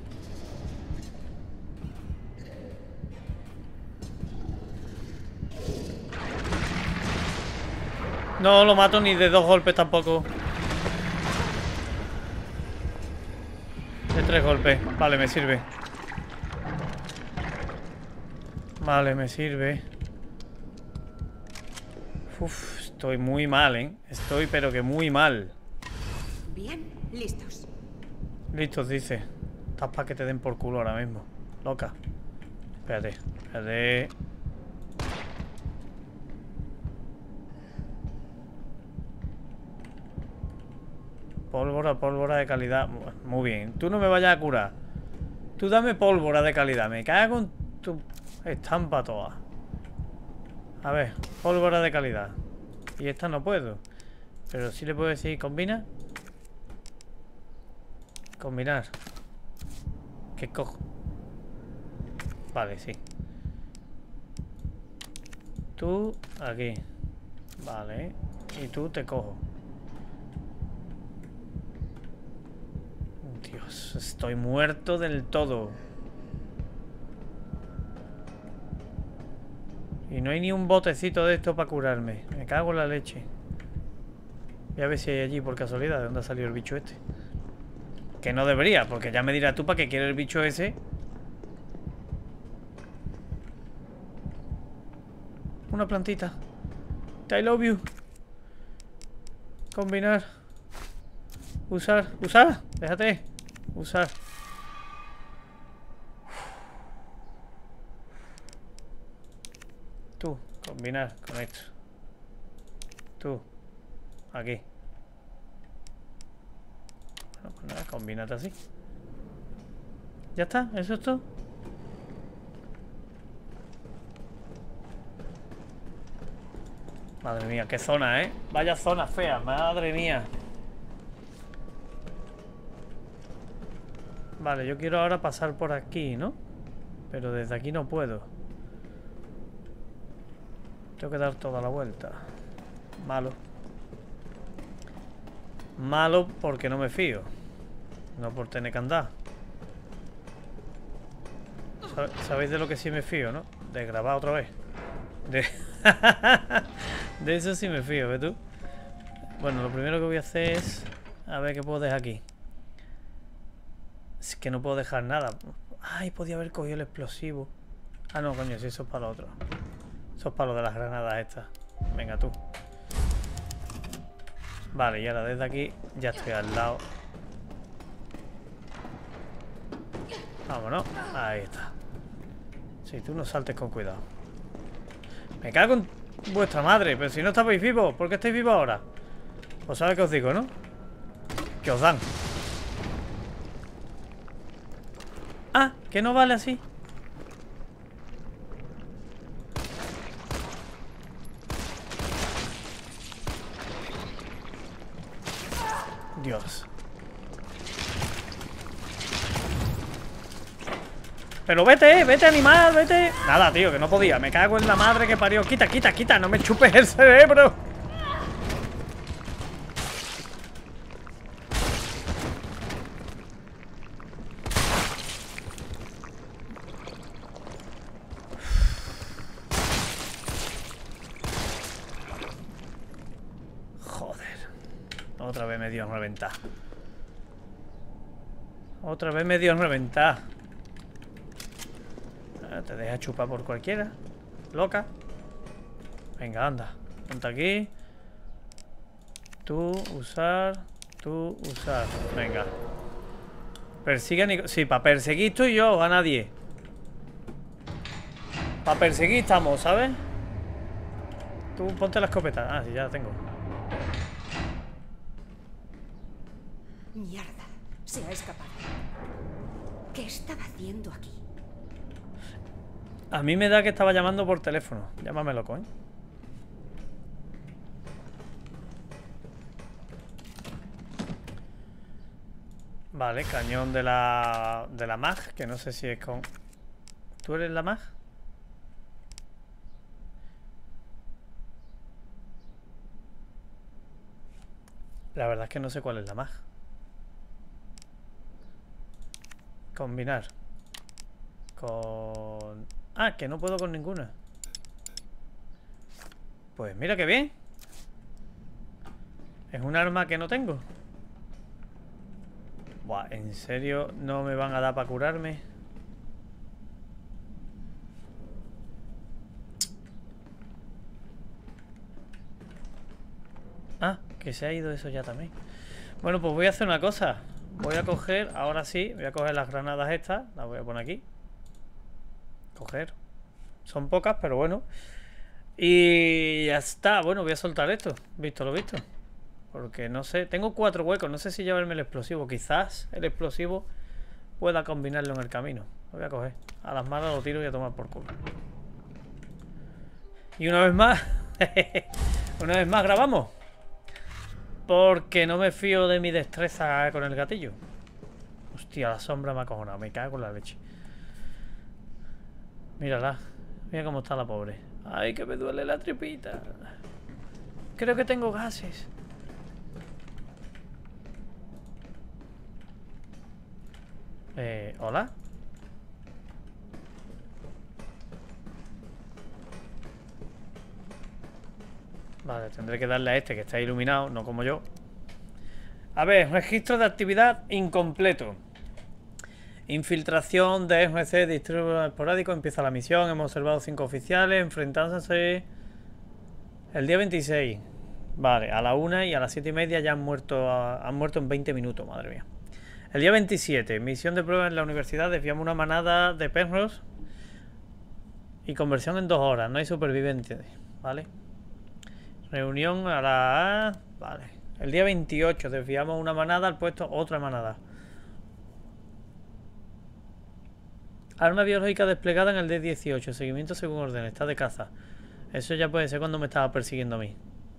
No lo mato ni de 2 golpes tampoco. De 3 golpes. Vale, me sirve. Vale, me sirve. Uf, estoy muy mal, ¿eh? Estoy pero que muy mal. Bien, listos. Listos, dice. Estás para que te den por culo ahora mismo. Loca. Espérate, espérate. Pólvora, pólvora de calidad. Muy bien. Tú no me vayas a curar. Tú dame pólvora de calidad. Me cago en tu estampa toda. A ver, pólvora de calidad. Y esta no puedo. Pero sí le puedo decir, combina. Combinar. ¿Qué cojo? Vale, sí. Tú aquí. Vale. Y tú te cojo. Dios, estoy muerto del todo. Y no hay ni un botecito de esto para curarme. Me cago en la leche. Voy a ver si hay allí por casualidad. ¿De dónde ha salido el bicho este? Que no debería, porque ya me dirás tú para qué quiere el bicho ese. Una plantita. I love you. Combinar. Usar. Usar. Déjate. Usar. Tú. Combinar con esto. Tú. Aquí. Bueno, pues nada, combínate así. ¿Ya está? ¿Eso es todo? Madre mía, qué zona, ¿eh? Vaya zona fea, madre mía. Vale, yo quiero ahora pasar por aquí, ¿no? Pero desde aquí no puedo. Tengo que dar toda la vuelta. Malo. Malo porque no me fío. No por tener que andar. ¿Sabéis de lo que sí me fío, no? De grabar otra vez. De eso sí me fío, ¿ves tú? Bueno, lo primero que voy a hacer es... A ver qué puedo dejar aquí. Es que no puedo dejar nada. Ay, podía haber cogido el explosivo. Ah, no, coño, si eso es para lo otro. Eso es para lo de las granadas estas. Venga, tú. Vale, y ahora desde aquí ya estoy al lado. Vámonos. Ahí está. Sí, tú no saltes con cuidado. Me cago en vuestra madre. Pero si no estabais vivos, ¿por qué estáis vivos ahora? Pues sabéis que os digo, ¿no? Que os dan. Ah, que no vale así. Dios. Pero vete, vete animal, vete. Nada, tío, que no podía. Me cago en la madre que parió. Quita, quita, quita, no me chupes el cerebro. Otra vez me dio en reventar. Otra vez me dio en reventar. Te deja chupar por cualquiera. Loca. Venga, anda. Ponte aquí. Tú, usar. Venga. Persigue a Nico. Sí, para perseguir estoy yo, a nadie. Para perseguir estamos, ¿sabes? Tú ponte la escopeta. Ah, sí, ya la tengo. Mierda, se ha escapado. ¿Qué estaba haciendo aquí? A mí me da que estaba llamando por teléfono. Llámamelo, coño. Vale, cañón de la MAG, que no sé si es con... ¿Tú eres la MAG? La verdad es que no sé cuál es la MAG. Combinar. Con... Ah, que no puedo con ninguna. Pues mira qué bien. Es un arma que no tengo. Buah, ¿en serio no me van a dar para curarme? Ah, que se ha ido eso ya también. Bueno, pues voy a hacer una cosa. Voy a coger, ahora sí, voy a coger las granadas estas. Las voy a poner aquí. Coger. Son pocas, pero bueno. Y ya está. Bueno, voy a soltar esto. Visto lo visto. Porque no sé, tengo 4 huecos. No sé si llevarme el explosivo. Quizás el explosivo pueda combinarlo en el camino. Lo voy a coger. A las malas lo tiro y a tomar por culo. Y una vez más una vez más grabamos. Porque no me fío de mi destreza con el gatillo. Hostia, la sombra me ha acojonado. Me cago en la leche. Mírala. Mira cómo está la pobre. Ay, que me duele la tripita. Creo que tengo gases. ¿Hola? Vale, tendré que darle a este que está iluminado, no como yo. A ver, registro de actividad incompleto. Infiltración de SMC, distrito esporádico, empieza la misión. Hemos observado 5 oficiales enfrentándose el día 26. Vale, a la 1 y a las 7:30 ya han muerto en 20 minutos, madre mía. El día 27, misión de prueba en la universidad, desviamos una manada de perros y conversión en 2 horas, no hay supervivientes, ¿vale? Reunión a la... Vale. El día 28, desviamos una manada al puesto otra manada. Arma biológica desplegada en el D18, seguimiento según orden, está de caza. Eso ya puede ser cuando me estaba persiguiendo a mí.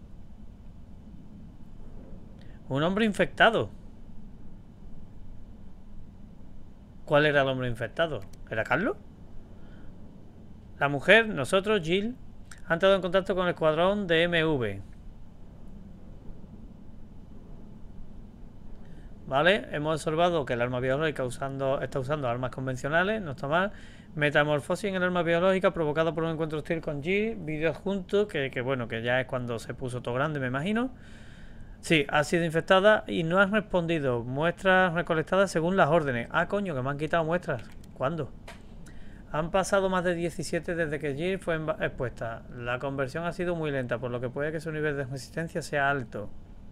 Un hombre infectado. ¿Cuál era el hombre infectado? ¿Era Carlos? La mujer, nosotros, Jill, han entrado en contacto con el escuadrón de MV. Vale, hemos observado que el arma biológica está usando armas convencionales, no está mal. Metamorfosis en el arma biológica provocada por un encuentro hostil con Jill. Vídeo adjunto, que bueno, que ya es cuando se puso todo grande, me imagino. Sí, ha sido infectada y no has respondido. Muestras recolectadas según las órdenes. Ah, coño, que me han quitado muestras. ¿Cuándo? Han pasado más de 17 desde que Jill fue expuesta. La conversión ha sido muy lenta, por lo que puede que su nivel de resistencia sea alto.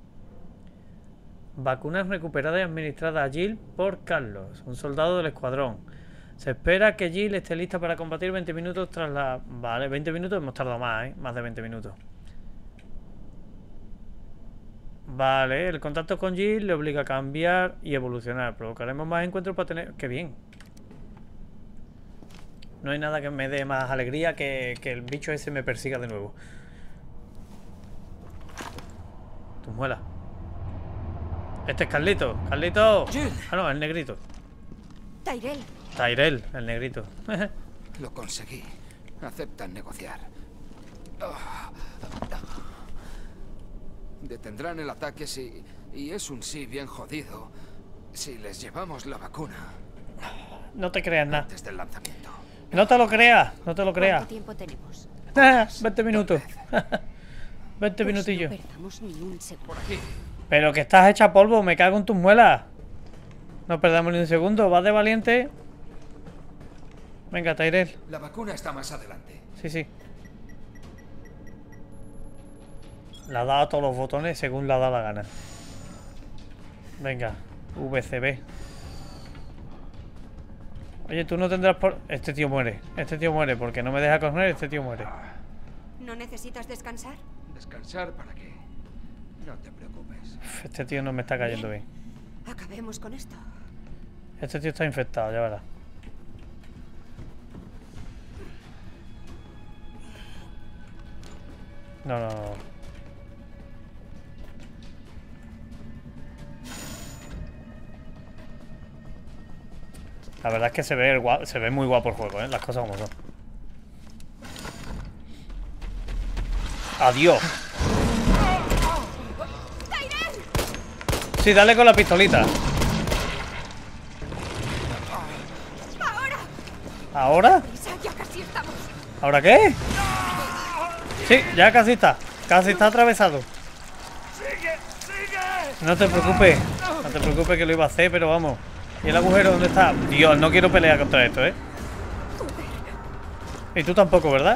Vacunas recuperadas y administradas a Jill por Carlos, un soldado del escuadrón. Se espera que Jill esté lista para combatir 20 minutos tras la... Vale, 20 minutos hemos tardado más, ¿eh? Más de 20 minutos. Vale, el contacto con Jill le obliga a cambiar y evolucionar. Provocaremos más encuentros para tener... ¡Qué bien! No hay nada que me dé más alegría que el bicho ese me persiga de nuevo. Tu muela. Este es Carlito. ¡Carlito! Ah, no, el negrito. Tyrell. Tyrell, el negrito. Lo conseguí. Aceptan negociar. Detendrán el ataque si... Y es un sí bien jodido. Si les llevamos la vacuna. No te creas nada. Antes del lanzamiento. No te lo creas, no te lo creas. ¿Cuánto tiempo tenemos? 20 minutos. 20 minutillos. No perdamos ni un segundo. Por aquí. Pero que estás hecha polvo, me cago en tus muelas. No perdamos ni un segundo, vas de valiente. Venga, Tyrell. La vacuna está más adelante. Sí, sí. Le ha dado a todos los botones según le ha dado la gana. Venga, VCB. Oye, tú no tendrás por... Este tío muere. Este tío muere porque no me deja correr. Este tío muere. ¿No necesitas descansar? ¿Descansar para qué? No te preocupes. Uf, este tío no me está cayendo bien. Acabemos con esto. Este tío está infectado, ya verás. No, no, no. La verdad es que se ve muy guapo el juego, ¿eh? Las cosas como son. ¡Adiós! Sí, dale con la pistolita. ¿Ahora? Ya casi estamos. ¿Ahora qué? Sí, ya casi está. Casi está atravesado. No te preocupes. No te preocupes que lo iba a hacer, pero vamos. ¿Y el agujero dónde está? Dios, no quiero pelear contra esto, ¿eh? Y tú tampoco, ¿verdad?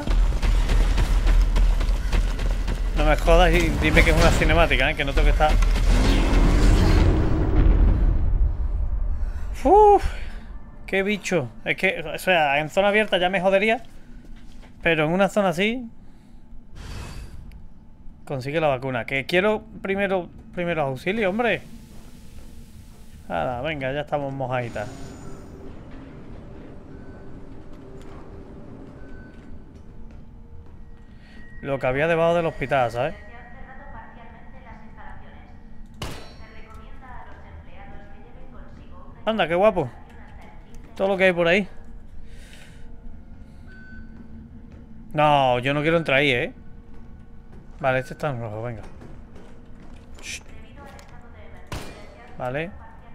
No me jodas y dime que es una cinemática, ¿eh? Que no tengo que estar... ¡Uf! ¡Qué bicho! Es que, o sea, en zona abierta ya me jodería. Pero en una zona así... Consigue la vacuna. Que quiero primero auxilio, hombre. Ahora, venga, ya estamos mojaditas. Lo que había debajo del hospital, ¿sabes? Anda, qué guapo. Todo lo que hay por ahí. No, yo no quiero entrar ahí, ¿eh? Vale, este está en rojo, venga. Shh. Vale.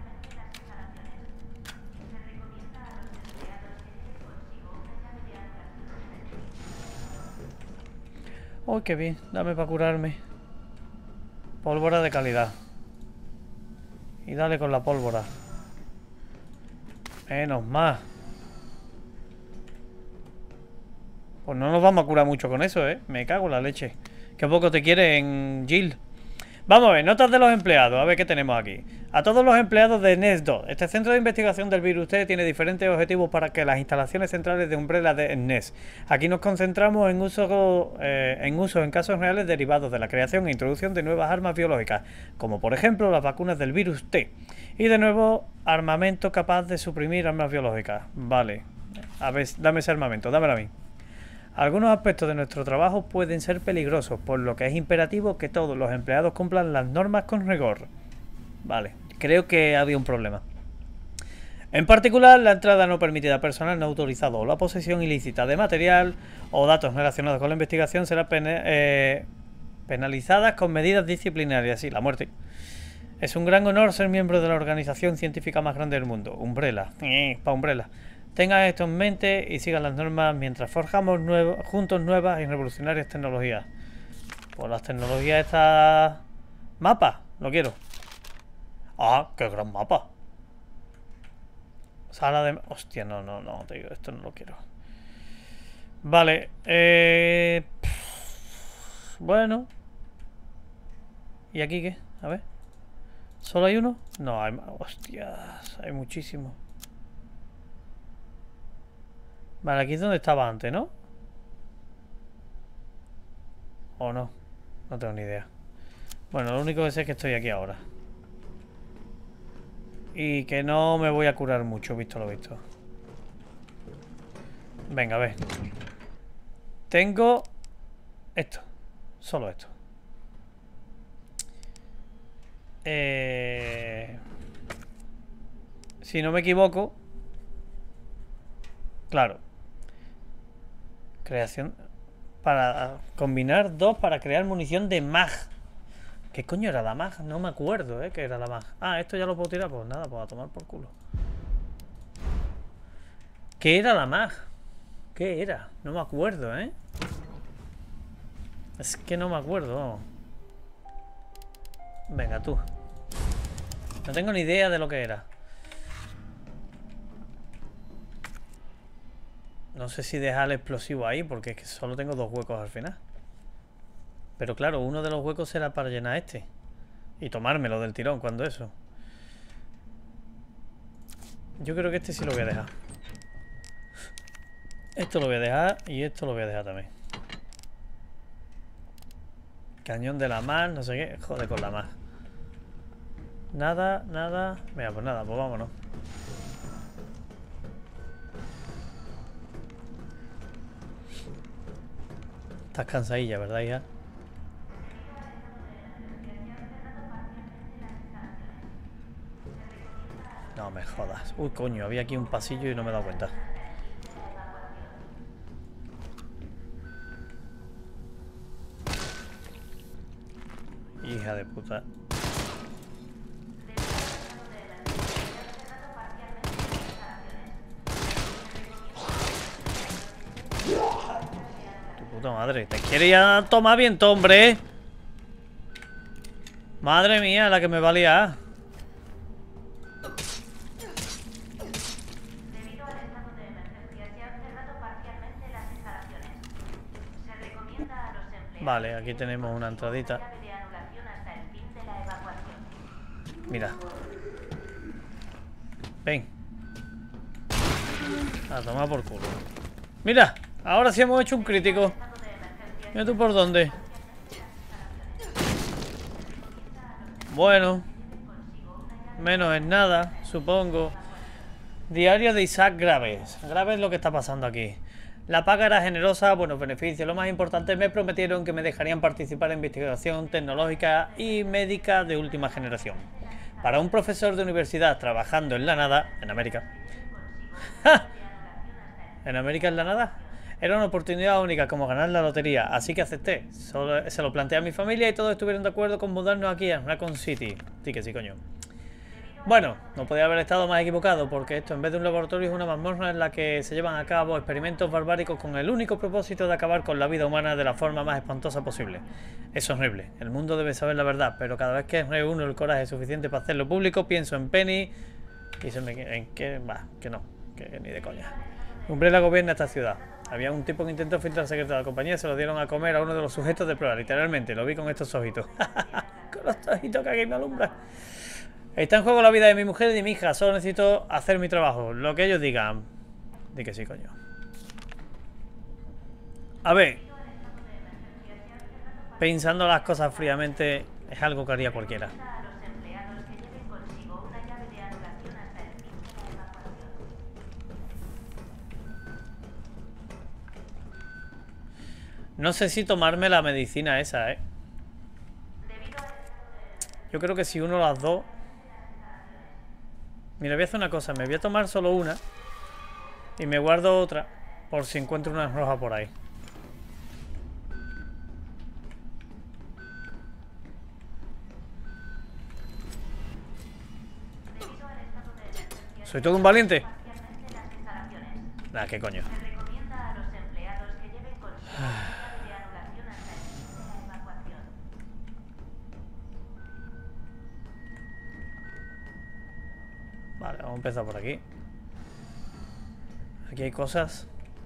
Uy, qué bien. Dame para curarme. Pólvora de calidad. Y dale con la pólvora. Menos más. Pues no nos vamos a curar mucho con eso, ¿eh? Me cago en la leche. Qué poco te quieren, Jill. Vamos a ver, notas de los empleados. A ver qué tenemos aquí. A todos los empleados de NES-2. Este centro de investigación del virus T tiene diferentes objetivos para que las instalaciones centrales de Umbrella de NES. Aquí nos concentramos en uso en casos reales derivados de la creación e introducción de nuevas armas biológicas, como por ejemplo las vacunas del virus T. Y de nuevo, armamento capaz de suprimir armas biológicas. Vale. A ver, dame ese armamento, dámelo a mí. Algunos aspectos de nuestro trabajo pueden ser peligrosos, por lo que es imperativo que todos los empleados cumplan las normas con rigor. Vale, creo que había un problema. En particular, la entrada no permitida a personal no autorizado o la posesión ilícita de material o datos relacionados con la investigación será penalizadas con medidas disciplinarias y la muerte. Es un gran honor ser miembro de la organización científica más grande del mundo, Umbrella. Pa' Umbrella. Tengan esto en mente y sigan las normas mientras forjamos juntos nuevas y revolucionarias tecnologías. Pues las tecnologías estas... Mapa, lo quiero. Ah, qué gran mapa. Sala de... Hostia, no, te digo, esto no lo quiero. Vale, bueno. ¿Y aquí qué? A ver. ¿Solo hay uno? No, hay... Hostias, hay muchísimos. Vale, aquí es donde estaba antes, ¿no? ¿O no? No tengo ni idea. Bueno, lo único que sé es que estoy aquí ahora. Y que no me voy a curar mucho, visto lo visto. Venga, a ver. Tengo... esto. Solo esto. Si no me equivoco... Claro. Creación... Para combinar dos para crear munición de mag. ¿Qué coño era la mag? No me acuerdo, que era la mag. Ah, esto ya lo puedo tirar. Pues nada, pues a tomar por culo. ¿Qué era la mag? ¿Qué era? No me acuerdo, Es que no me acuerdo. Venga, tú. No tengo ni idea de lo que era. No sé si dejar el explosivo ahí, porque es que solo tengo dos huecos al final. Pero claro, uno de los huecos será para llenar este. Y tomármelo del tirón cuando eso. Yo creo que este sí lo voy a dejar. Esto lo voy a dejar y esto lo voy a dejar también. Cañón de la mar, no sé qué. Joder con la mar. Nada, nada. Mira, pues nada, pues vámonos. Estás cansadilla, ¿verdad, hija? No me jodas. Uy, coño, había aquí un pasillo y no me he dado cuenta. Hija de puta. Tu puta madre. Te quiere ya tomar viento, hombre. Madre mía, la que me va a liar. Vale, aquí tenemos una entradita. Mira. Ven. A tomar por culo. Mira, ahora sí hemos hecho un crítico. Mira tú por dónde. Bueno. Menos es nada, supongo. Diario de Isaac Graves. Graves lo que está pasando aquí. La paga era generosa, buenos beneficios. Lo más importante, me prometieron que me dejarían participar en investigación tecnológica y médica de última generación. Para un profesor de universidad trabajando en la nada, en América. ¡Ja! ¿En América en la nada? Era una oportunidad única, como ganar la lotería, así que acepté. Se lo planteé a mi familia y todos estuvieron de acuerdo con mudarnos aquí a Raccoon City. Sí que sí, coño. Bueno, no podía haber estado más equivocado, porque esto en vez de un laboratorio es una mazmorra en la que se llevan a cabo experimentos barbáricos con el único propósito de acabar con la vida humana de la forma más espantosa posible. Es horrible, el mundo debe saber la verdad, pero cada vez que reúno el coraje suficiente para hacerlo público, pienso en Penny y se me... en que... va, que no, que ni de coña. Umbrella gobierna esta ciudad. Había un tipo que intentó filtrar el secreto de la compañía y se lo dieron a comer a uno de los sujetos de prueba, literalmente, lo vi con estos ojitos. Con los ojitos que aquí me alumbran. Está en juego la vida de mi mujer y de mi hija. Solo necesito hacer mi trabajo. Lo que ellos digan. Di que sí, coño. A ver. Pensando las cosas fríamente, es algo que haría cualquiera. No sé si tomarme la medicina esa, Yo creo que si uno las dos... Mira, voy a hacer una cosa. Me voy a tomar solo una. Y me guardo otra. Por si encuentro una roja por ahí. ¿Soy todo un valiente? Nah, qué coño. Vale, vamos a empezar por aquí. Aquí hay cosas.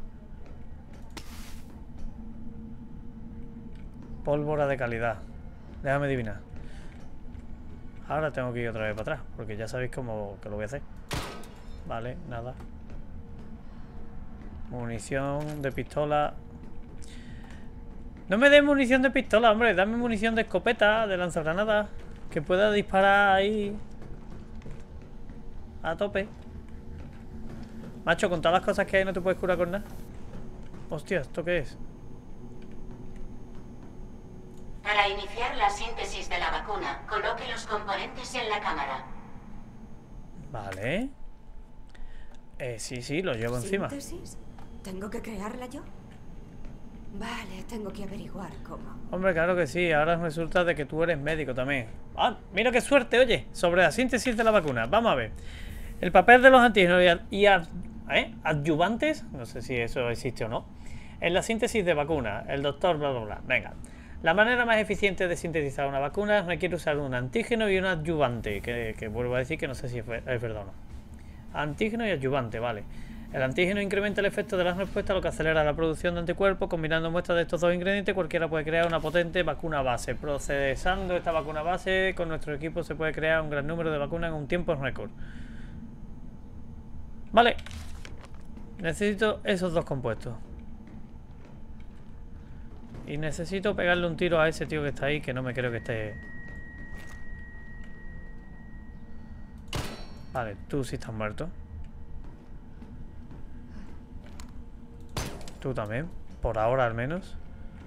Pólvora de calidad. Déjame adivinar. Ahora tengo que ir otra vez para atrás, porque ya sabéis cómo que lo voy a hacer. Vale, nada. Munición de pistola. No me des munición de pistola, hombre. Dame munición de escopeta, de lanzagranadas. Que pueda disparar ahí a tope. Macho, con todas las cosas que hay no te puedes curar con nada. Hostia, ¿esto qué es? Para iniciar la síntesis de la vacuna, coloque los componentes en la cámara. Vale. Sí, lo llevo encima. ¿Síntesis? ¿Tengo que crearla yo? Vale, tengo que averiguar cómo. Hombre, claro que sí. Ahora resulta de que tú eres médico también. Ah, mira qué suerte, oye. Sobre la síntesis de la vacuna. Vamos a ver. El papel de los antígenos y adyuvantes, no sé si eso existe o no, en la síntesis de vacuna, el doctor bla bla bla. Venga, la manera más eficiente de sintetizar una vacuna requiere usar un antígeno y un adyuvante, que vuelvo a decir que no sé si es verdad o no. Antígeno y adyuvante, vale. El antígeno incrementa el efecto de las respuestas, lo que acelera la producción de anticuerpos. Combinando muestras de estos dos ingredientes, cualquiera puede crear una potente vacuna base. Procesando esta vacuna base, con nuestro equipo se puede crear un gran número de vacunas en un tiempo récord. Vale. Necesito esos dos compuestos. Y necesito pegarle un tiro a ese tío que está ahí, que no me creo que esté... Vale, tú sí estás muerto. Tú también, por ahora al menos.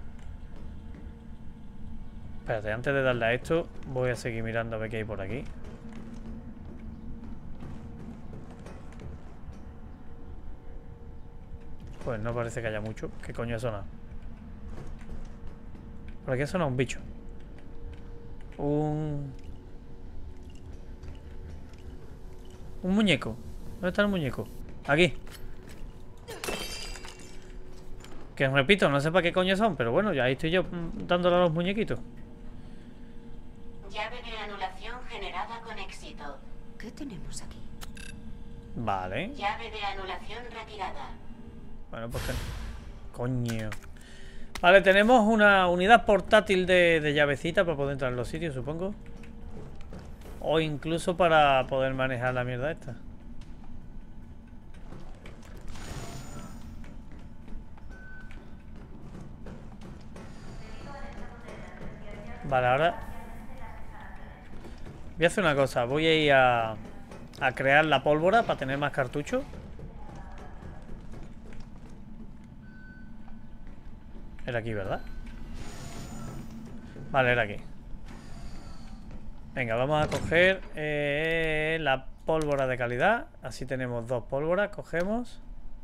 Espérate, antes de darle a esto, voy a seguir mirando a ver qué hay por aquí. Pues no parece que haya mucho. ¿Qué coño ha sonado? Por aquí ha sonado un bicho. Un muñeco. ¿Dónde está el muñeco? Aquí. Que repito, no sé para qué coño son, pero bueno, ya ahí estoy yo dándole a los muñequitos. Llave de anulación generada con éxito. ¿Qué tenemos aquí? Vale. Llave de anulación retirada. Bueno, pues coño. Vale, tenemos una unidad portátil de llavecita para poder entrar en los sitios, supongo. O incluso para poder manejar la mierda esta. Vale, ahora voy a hacer una cosa. Voy a ir a crear la pólvora para tener más cartuchos. Era aquí, ¿verdad? Vale, era aquí. Venga, vamos a coger la pólvora de calidad. Así tenemos dos pólvoras. Cogemos.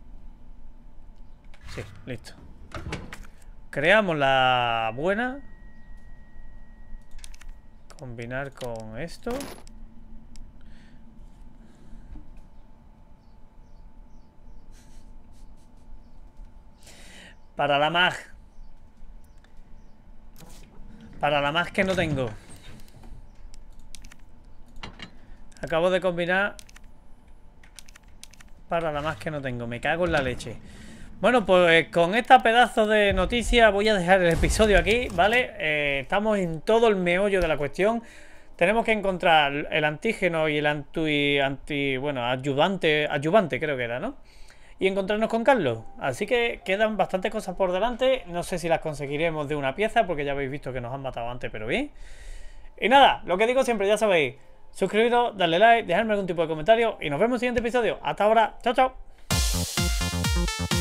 Sí, listo. Creamos la buena. Combinar con esto. Para la mag. Para la mag que no tengo. Acabo de combinar. Para la mag que no tengo. Me cago en la leche. Bueno, pues con esta pedazo de noticia voy a dejar el episodio aquí, ¿vale? Estamos en todo el meollo de la cuestión. Tenemos que encontrar el antígeno y el ayudante creo que era, ¿no? Y encontrarnos con Carlos. Así que quedan bastantes cosas por delante. No sé si las conseguiremos de una pieza, porque ya habéis visto que nos han matado antes, pero bien. Y nada, lo que digo siempre, ya sabéis. Suscribiros, darle like, dejarme algún tipo de comentario y nos vemos en el siguiente episodio. Hasta ahora, chao, chao.